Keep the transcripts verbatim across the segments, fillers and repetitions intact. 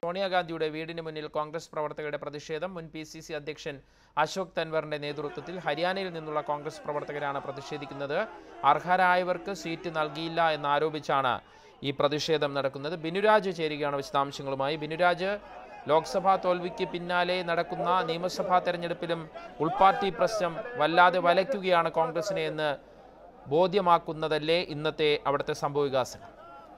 സോണിയാഗാന്ധിയുടെ വീടിന് മുന്നിൽ കോൺഗ്രസ് പ്രവർത്തകരുടെ പ്രതിഷേധം. മുൻ പി സി സി അധ്യക്ഷൻ അശോക് തൻവറിന്റെ നേതൃത്വത്തിൽ ഹരിയാനയിൽ നിന്നുള്ള കോൺഗ്രസ് പ്രവർത്തകരാണ് പ്രതിഷേധിക്കുന്നത്. അർഹരായവർക്ക് സീറ്റ് നൽകിയില്ല എന്നാരോപിച്ചാണ് ഈ പ്രതിഷേധം നടക്കുന്നത്. ബിനുരാജ് ചേരുകയാണ് വിശദാംശങ്ങളുമായി. ബിനുരാജ്, ലോക്സഭാ തോൽവിക്ക് പിന്നാലെ നടക്കുന്ന നിയമസഭാ തെരഞ്ഞെടുപ്പിലും ഉൾപാർട്ടി പ്രശ്നം വല്ലാതെ വലയ്ക്കുകയാണ് കോൺഗ്രസിനെ എന്ന് ബോധ്യമാക്കുന്നതല്ലേ ഇന്നത്തെ അവിടുത്തെ സംഭവവികാസങ്ങൾ?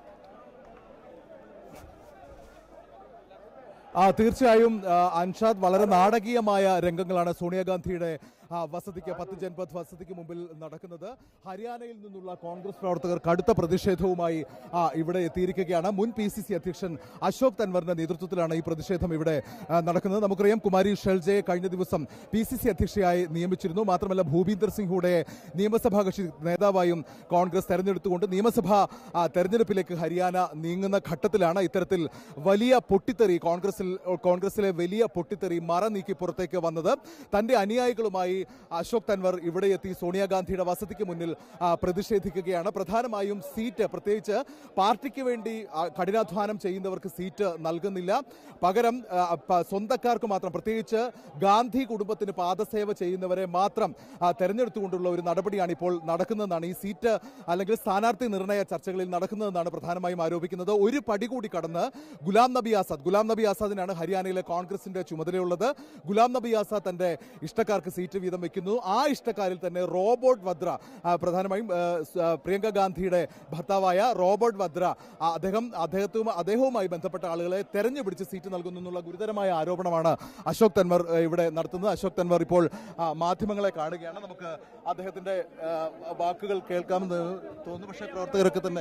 ആ തീർച്ചയായും അൻഷാദ്, വളരെ നാടകീയമായ രംഗങ്ങളാണ് സോണിയാഗാന്ധിയുടെ വസതിക്ക് പത്ത് ജൻപത് വസതിക്ക് മുമ്പിൽ നടക്കുന്നത്. ഹരിയാനയിൽ നിന്നുള്ള കോൺഗ്രസ് പ്രവർത്തകർ കടുത്ത പ്രതിഷേധവുമായി ഇവിടെ എത്തിയിരിക്കുകയാണ്. മുൻ പി സി സി അധ്യക്ഷൻ അശോക് തൻവറിന്റെ നേതൃത്വത്തിലാണ് ഈ പ്രതിഷേധം ഇവിടെ നടക്കുന്നത്. നമുക്കറിയാം, കുമാരി ഷെൽജയെ കഴിഞ്ഞ ദിവസം പി സി സി അധ്യക്ഷയായി നിയമിച്ചിരുന്നു. മാത്രമല്ല, ഭൂപീന്ദർ സിംഗ് ഹൂഡയെ നിയമസഭാ കക്ഷി നേതാവായും കോൺഗ്രസ് തെരഞ്ഞെടുത്തുകൊണ്ട് നിയമസഭാ തെരഞ്ഞെടുപ്പിലേക്ക് ഹരിയാന നീങ്ങുന്ന ഘട്ടത്തിലാണ് ഇത്തരത്തിൽ വലിയ പൊട്ടിത്തെറി, കോൺഗ്രസിൽ കോൺഗ്രസിലെ വലിയ പൊട്ടിത്തെറി മറ നീക്കി പുറത്തേക്ക് വന്നത്. തന്റെ അനുയായികളുമായി അശോക് തൻവർ ഇവിടെ എത്തി സോണിയാഗാന്ധിയുടെ വസതിക്ക് മുന്നിൽ പ്രതിഷേധിക്കുകയാണ്. പ്രധാനമായും സീറ്റ്, പ്രത്യേകിച്ച് പാർട്ടിക്ക് വേണ്ടി കഠിനാധ്വാനം ചെയ്യുന്നവർക്ക് സീറ്റ് നൽകുന്നില്ല, പകരം സ്വന്തക്കാർക്ക് മാത്രം, പ്രത്യേകിച്ച് ഗാന്ധി കുടുംബത്തിന് പാദസേവ ചെയ്യുന്നവരെ മാത്രം തെരഞ്ഞെടുത്തുകൊണ്ടുള്ള ഒരു നടപടിയാണ് ഇപ്പോൾ നടക്കുന്നതെന്നാണ്, ഈ സീറ്റ് അല്ലെങ്കിൽ സ്ഥാനാർത്ഥി നിർണയ ചർച്ചകളിൽ നടക്കുന്നതെന്നാണ് പ്രധാനമായും ആരോപിക്കുന്നത്. ഒരു പടി കൂടി കടന്ന് ഗുലാം നബി ആസാദ് ഗുലാം നബി ആസാദിനാണ് ഹരിയാനയിലെ കോൺഗ്രസിന്റെ ചുമതലയുള്ളത്. ഗുലാം നബി ആസാദ് തന്റെ ഇഷ്ടക്കാർക്ക് സീറ്റ് വീതം വെക്കുന്നു. ആ ഇഷ്ടക്കാരിൽ തന്നെ റോബർട്ട് വദ്ര, പ്രധാനമായും പ്രിയങ്ക ഗാന്ധിയുടെ ഭർത്താവായ റോബർട്ട് വദ്ര, അദ്ദേഹം അദ്ദേഹത്തും അദ്ദേഹവുമായി ബന്ധപ്പെട്ട ആളുകളെ തെരഞ്ഞുപിടിച്ച് സീറ്റ് നൽകുന്നു എന്നുള്ള ഗുരുതരമായ ആരോപണമാണ് അശോക് തൻവർ ഇവിടെ നടത്തുന്നത്. അശോക് തൻവർ ഇപ്പോൾ മാധ്യമങ്ങളെ കാണുകയാണ്. നമുക്ക് അദ്ദേഹത്തിന്റെ വാക്കുകൾ കേൾക്കാമെന്ന് തോന്നുന്നു. പക്ഷേ പ്രവർത്തകരൊക്കെ തന്നെ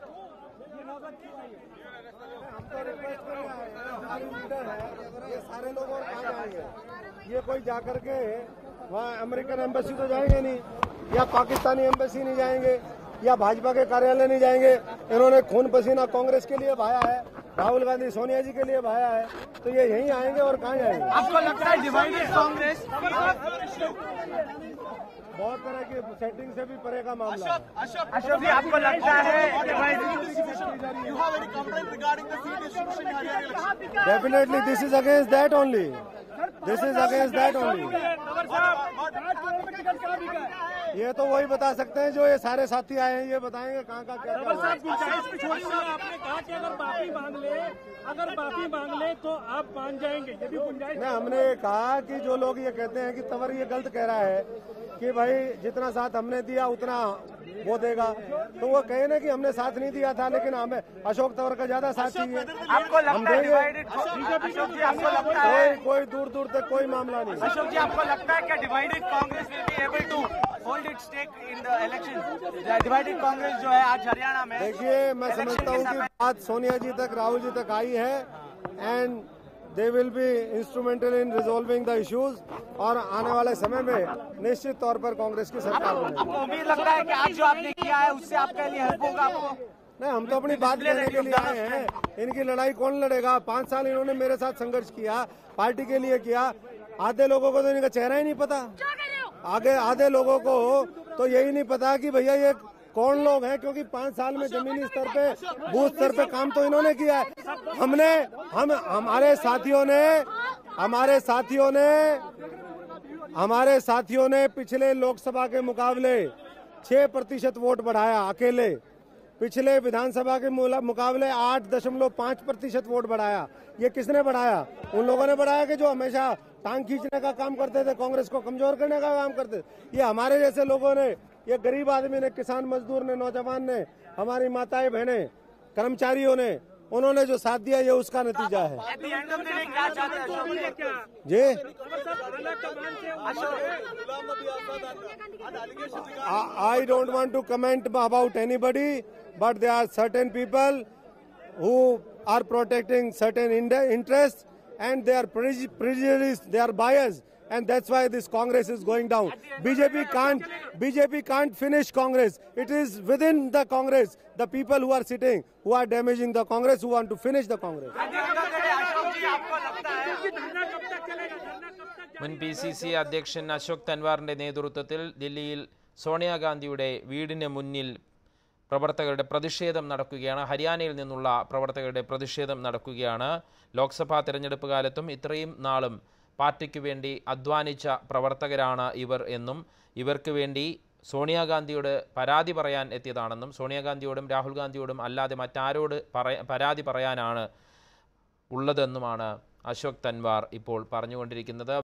ये सारे लोग और कहाँ जाएंगे? ये कोई जाकर के वहाँ अमेरिकन एम्बेसी तो जाएंगे नहीं, या पाकिस्तानी एम्बेसी नहीं जाएंगे, या भाजपा के कार्यालय नहीं जाएंगे. इन्होंने खून पसीना कांग्रेस के लिए बहाया है, राहुल गांधी सोनिया जी के लिए बहाया है, तो ये यहीं आएंगे और कहाँ जाएंगे? आपको लगता है डिवाइडेड कांग्रेस बहुत तरह की सेटिंग से भी परे का मामला है. अशोक जी, आपको लगता है definitely this is against that only this is against that only ये तो वही बता सकते हैं जो ये सारे साथी आए हैं, ये बताएंगे कहाँ का क्या क्या. आपने कहा कि अगर माफी मांग ले अगर माफी मांग ले तो आप मान जाएंगे, यदि गुंजाइश. नहीं, हमने कहा कि जो लोग ये कहते हैं कि तंवर ये गलत कह रहा है कि भाई जितना साथ हमने दिया उतना वो देगा, तो वो कहे ना कि हमने साथ नहीं दिया था, लेकिन हमें अशोक तंवर का ज्यादा साथ चाहिए. आपको लगता है डिवाइडेड अशोक जी, आपको लगता है कोई कोई दूर दूर तक कोई मामला नहीं. अशोक जी, आपको लगता है कि divided Congress will be able to hold its stake in the election? Divided Congress जो है आज हरियाणा में, देखिए, मैं समझता हूँ कि बात सोनिया जी तक, राहुल जी तक आई है, and they will be instrumental in resolving the issues, और आने वाले समय में निश्चित तौर पर कांग्रेस की सरकार बनेगी. आपको उम्मीद लगता है कि आज जो आपने किया है उससे आपके लिए हेल्प होगा? आपको नहीं, हम तो अपनी बात कहने के लिए आए हैं. इनकी लड़ाई कौन लड़ेगा? पांच साल इन्होंने मेरे साथ संघर्ष किया, पार्टी के लिए किया. आधे लोगों को तो इनका चेहरा ही नहीं पता, आगे आधे लोगों को तो यही नहीं पता कि भैया ये कौन लोग हैं, क्योंकि पांच साल में जमीनी स्तर पे, बूथ स्तर पे काम तो इन्होंने किया है. हमने हम हमारे साथियों ने हमारे साथियों ने हमारे साथियों ने पिछले लोकसभा के मुकाबले छह प्रतिशत वोट बढ़ाया अकेले. पिछले विधानसभा के मुकाबले आठ दशमलव पाँच प्रतिशत वोट बढ़ाया. ये किसने बढ़ाया? उन लोगों ने बढ़ाया कि जो हमेशा टांग खींचने का काम करते थे, कांग्रेस को कमजोर करने का काम करते थे. ये हमारे जैसे लोगों ने, ये गरीब आदमी ने, किसान मजदूर ने, नौजवान ने, हमारी माताएं बहनें, कर्मचारियों ने, उन्होंने जो साथ दिया, ये उसका नतीजा है. जी, I don't want to comment about anybody, but there are certain people who are protecting certain interests, and they are prejudiced, they are biased, and that's why this Congress is going down. B J P can't B J P can't finish Congress. It is within the Congress, the people who are sitting, who are damaging the Congress, who want to finish the Congress. മുൻ P C C അധ്യക്ഷൻ അശോക് തൻവാറിന്റെ നേതൃത്വത്തിൽ ദില്ലിയിൽ സോണിയാഗാന്ധിയുടെ വീടിന് മുന്നിൽ പ്രവർത്തകരുടെ പ്രതിഷേധം നടക്കുകയാണ്. ഹരിയാനയിൽ നിന്നുള്ള പ്രവർത്തകരുടെ പ്രതിഷേധം നടക്കുകയാണ്. ലോക്സഭാ തെരഞ്ഞെടുപ്പ് കാലത്തും ഇത്രയും നാളും പാർട്ടിക്ക് വേണ്ടി അധ്വാനിച്ച പ്രവർത്തകരാണ് ഇവർ എന്നും ഇവർക്ക് വേണ്ടി സോണിയാഗാന്ധിയോട് പരാതി പറയാൻ എത്തിയതാണെന്നും സോണിയാഗാന്ധിയോടും രാഹുൽ ഗാന്ധിയോടും അല്ലാതെ മറ്റാരോട് പറയ പരാതി പറയാനാണ് ഉള്ളതെന്നുമാണ് അശോക് തൻവാർ ഇപ്പോൾ പറഞ്ഞുകൊണ്ടിരിക്കുന്നത്.